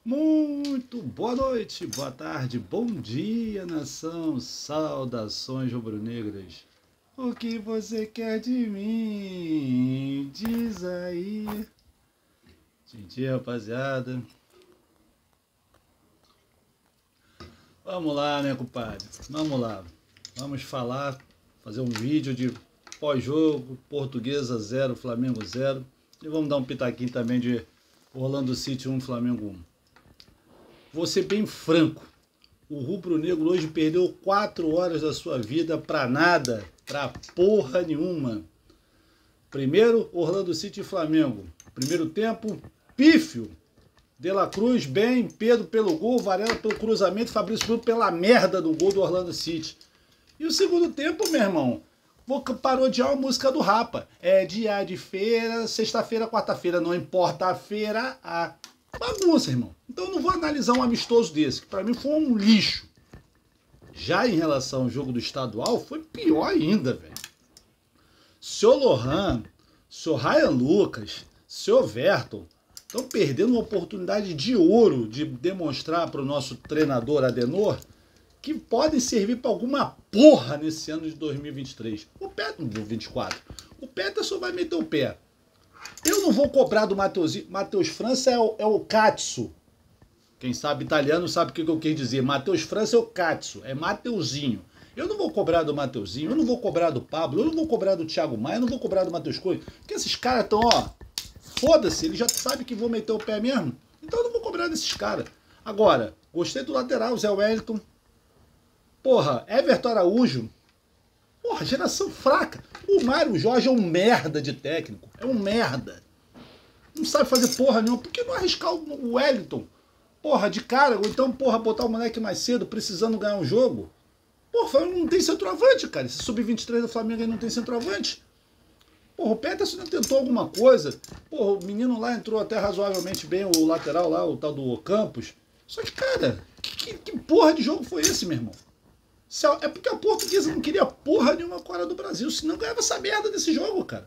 Muito boa noite, boa tarde, bom dia, nação, saudações rubro-negras. O que você quer de mim? Diz aí. Tchim, rapaziada. Vamos lá, né, compadre? Vamos lá. Vamos fazer um vídeo de pós-jogo, Portuguesa 0, Flamengo 0. E vamos dar um pitaquinho também de Orlando City 1, Flamengo 1. Vou ser bem franco, o rubro-negro hoje perdeu 4 horas da sua vida pra nada, pra porra nenhuma. Primeiro, Orlando City e Flamengo. Primeiro tempo, pífio. De La Cruz bem, Pedro pelo gol, Varela pelo cruzamento, Fabrício Bruno pela merda do gol do Orlando City. E o segundo tempo, meu irmão, vou parodiar a música do Rapa. É dia de feira, sexta-feira, quarta-feira, não importa a feira, a bagunça, irmão. Então eu não vou analisar um amistoso desse, que pra mim foi um lixo. Já em relação ao jogo do estadual, foi pior ainda, velho. Seu Lohan, seu Ryan Lucas, seu Verton estão perdendo uma oportunidade de ouro de demonstrar para o nosso treinador Adenor que podem servir para alguma porra nesse ano de 2023. O Peterson, 24. O Peterson vai meter o pé. Eu não vou cobrar do Matheus França, é o Katsu. Quem sabe italiano sabe o que eu quis dizer. Matheus França é o Katsu, é Mateuzinho. Eu não vou cobrar do Mateuzinho, eu não vou cobrar do Pablo, eu não vou cobrar do Thiago Maia, eu não vou cobrar do Matheus Cunha. Porque esses caras estão, ó, foda-se, eles já sabem que vão meter o pé mesmo. Então eu não vou cobrar desses caras. Agora, gostei do lateral, Zé Wellington. Porra, Everton Araújo. Porra, geração fraca. O Mário Jorge é um merda de técnico. É um merda. Não sabe fazer porra nenhuma. Por que não arriscar o Wellington? Porra, de cara. Ou então, porra, botar o moleque mais cedo, precisando ganhar um jogo. Porra, não tem centroavante, cara. Esse sub-23 do Flamengo aí não tem centroavante. Porra, o Peterson tentou alguma coisa. Porra, o menino lá entrou até razoavelmente bem, o lateral lá, o tal do Campos. Só que, cara, que porra de jogo foi esse, meu irmão? É porque a Portuguesa não queria porra nenhuma fora do Brasil, senão ganhava essa merda desse jogo, cara.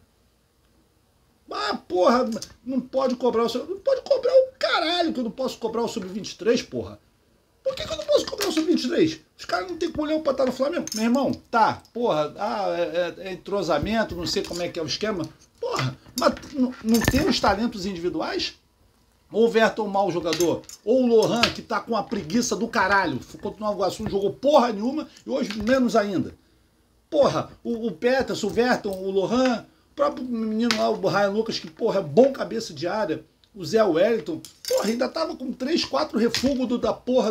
Ah, porra, não pode cobrar o... Não pode cobrar o caralho que eu não posso cobrar o Sub-23, porra. Por que eu não posso cobrar o Sub-23? Os caras não tem colhão pra estar no Flamengo. Meu irmão, tá, porra, é entrosamento, não sei como é que é o esquema. Porra, mas não tem os talentos individuais? Ou o Verton, mau jogador, ou o Lohan, que tá com a preguiça do caralho. Contra o Nova Iguaçu, não jogou porra nenhuma e hoje menos ainda. Porra, o Peterson, o Verton, o Lohan, o próprio menino lá, o Ryan Lucas, que porra, é bom cabeça de área. O Zé Wellington, porra, ainda tava com 3, 4 refugos da porra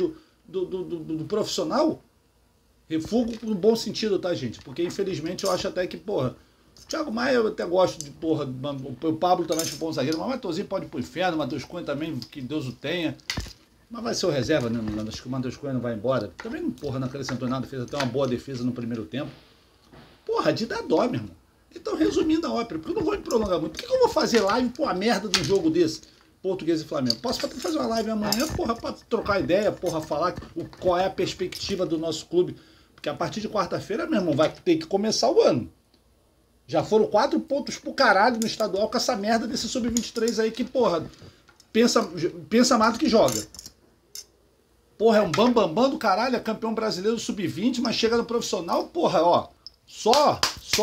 do profissional. Refugo no bom sentido, tá, gente? Porque infelizmente eu acho até que, porra, o Thiago Maia eu até gosto de, porra, o Pablo também acho bom zagueiro, mas o Matheusinho pode ir pro inferno, o Matheus Cunha também, que Deus o tenha. Mas vai ser o reserva, né? Acho que o Matheus Cunha não vai embora. Também, porra, não acrescentou nada, fez até uma boa defesa no primeiro tempo. Porra, de dar dó, meu irmão. Então, resumindo a ópera, porque eu não vou me prolongar muito. Por que eu vou fazer live por uma merda de um jogo desse? Português e Flamengo. Posso fazer uma live amanhã, porra, pra trocar ideia, porra, falar qual é a perspectiva do nosso clube. Porque a partir de quarta-feira, meu irmão, vai ter que começar o ano. Já foram 4 pontos pro caralho no estadual com essa merda desse sub-23 aí que, porra, pensa mais do que joga. Porra, é um bambambam do caralho, é campeão brasileiro sub-20, mas chega no profissional, porra, ó, só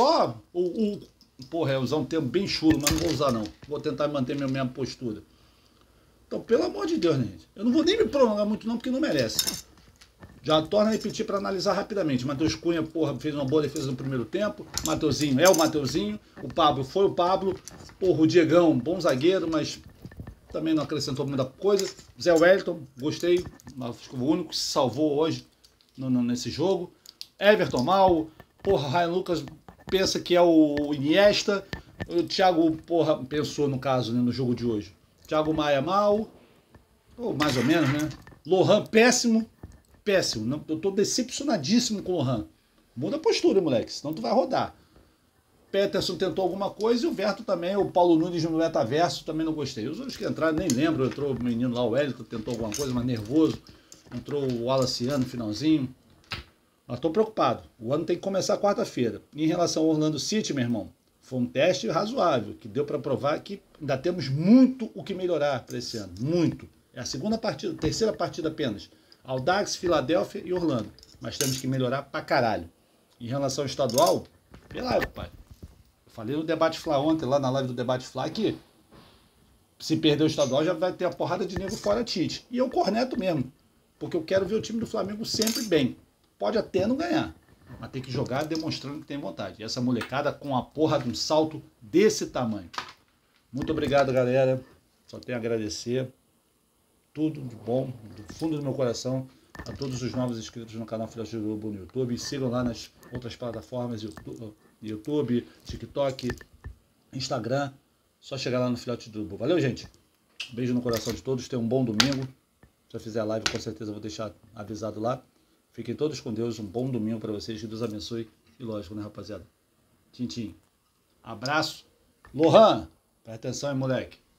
porra, é usar um termo bem chulo, mas não vou usar não. Vou tentar manter minha mesma postura. Então, pelo amor de Deus, né, gente? Eu não vou nem me prolongar muito não, porque não merece. Já torna a repetir para analisar rapidamente. Matheus Cunha, porra, fez uma boa defesa no primeiro tempo. Mateuzinho é o Mateuzinho. O Pablo foi o Pablo. Porra, o Diegão, bom zagueiro, mas também não acrescentou muita coisa. Zé Wellington, gostei. Acho que o único que se salvou hoje nesse jogo. Everton mal. Porra, Ryan Lucas pensa que é o Iniesta. O Thiago, porra, pensou no caso, né, no jogo de hoje. Thiago Maia mal. Ou mais ou menos, né? Lohan péssimo. Péssimo, não, eu tô decepcionadíssimo com o Lohan. Muda a postura, moleque, senão tu vai rodar. Peterson tentou alguma coisa e o Verto também, o Paulo Nunes no metaverso, também não gostei. Os outros que entraram, nem lembro, entrou o menino lá, o Wellington, tentou alguma coisa, mas nervoso. Entrou o Wallace no finalzinho. Mas tô preocupado, o ano tem que começar quarta-feira. Em relação ao Orlando City, meu irmão, foi um teste razoável, que deu para provar que ainda temos muito o que melhorar para esse ano, muito. É a segunda partida, terceira partida apenas. Audax, Filadélfia e Orlando. Mas temos que melhorar pra caralho. Em relação ao estadual, vê lá, pai. Eu falei no Debate Fla ontem, lá na live do Debate Fla, que se perder o estadual já vai ter a porrada de nego fora Tite. E eu corneto mesmo. Porque eu quero ver o time do Flamengo sempre bem. Pode até não ganhar, mas tem que jogar demonstrando que tem vontade. E essa molecada com a porra de um salto desse tamanho. Muito obrigado, galera. Só tenho a agradecer. Tudo de bom, do fundo do meu coração, a todos os novos inscritos no canal Filhote do Urubu no YouTube. Sigam lá nas outras plataformas, YouTube, TikTok, Instagram. Só chegar lá no Filhote do Urubu. Valeu, gente. Beijo no coração de todos. Tenham um bom domingo. Se eu fizer a live, com certeza eu vou deixar avisado lá. Fiquem todos com Deus. Um bom domingo para vocês. Que Deus abençoe. E lógico, né, rapaziada? Tchim, tchim. Abraço. Lohan, presta atenção, hein, moleque.